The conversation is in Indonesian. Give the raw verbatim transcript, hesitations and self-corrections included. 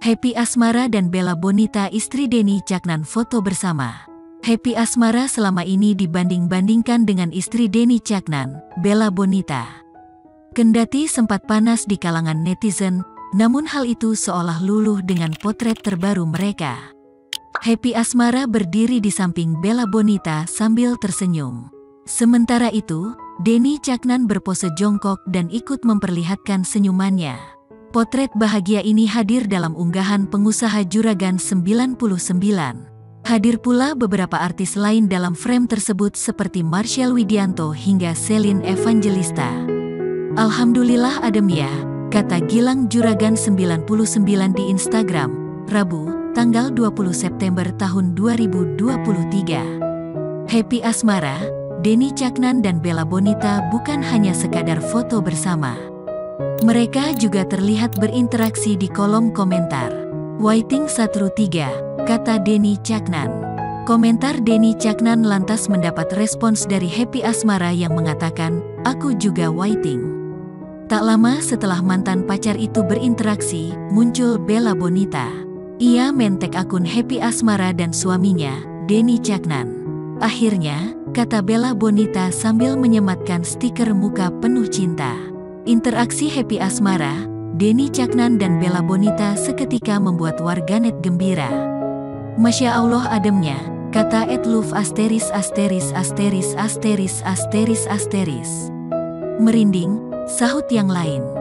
Happy Asmara dan Bella Bonita istri Denny Caknan foto bersama. Happy Asmara selama ini dibanding-bandingkan dengan istri Denny Caknan, Bella Bonita. Kendati sempat panas di kalangan netizen, namun hal itu seolah luluh dengan potret terbaru mereka. Happy Asmara berdiri di samping Bella Bonita sambil tersenyum. Sementara itu, Denny Caknan berpose jongkok dan ikut memperlihatkan senyumannya. Potret bahagia ini hadir dalam unggahan pengusaha Juragan sembilan puluh sembilan. Hadir pula beberapa artis lain dalam frame tersebut seperti Marshell Widianto hingga Celine Evangelista. Alhamdulillah adem ya, kata Gilang Juragan sembilan puluh sembilan di Instagram, Rabu, tanggal dua puluh September tahun dua ribu dua puluh tiga. Happy Asmara, Denny Caknan dan Bella Bonita bukan hanya sekadar foto bersama. Mereka juga terlihat berinteraksi di kolom komentar. Waiting Satru tiga, kata Denny Caknan. Komentar Denny Caknan lantas mendapat respons dari Happy Asmara yang mengatakan, aku juga waiting. Tak lama setelah mantan pacar itu berinteraksi, muncul Bella Bonita. Ia mentek akun Happy Asmara dan suaminya, Denny Caknan. Akhirnya, kata Bella Bonita sambil menyematkan stiker muka penuh cinta. Interaksi Happy Asmara, Denny Caknan dan Bella Bonita seketika membuat warganet gembira. Masya Allah ademnya, kata @love asteris asteris asteris asteris asteris asteris. Merinding, sahut yang lain.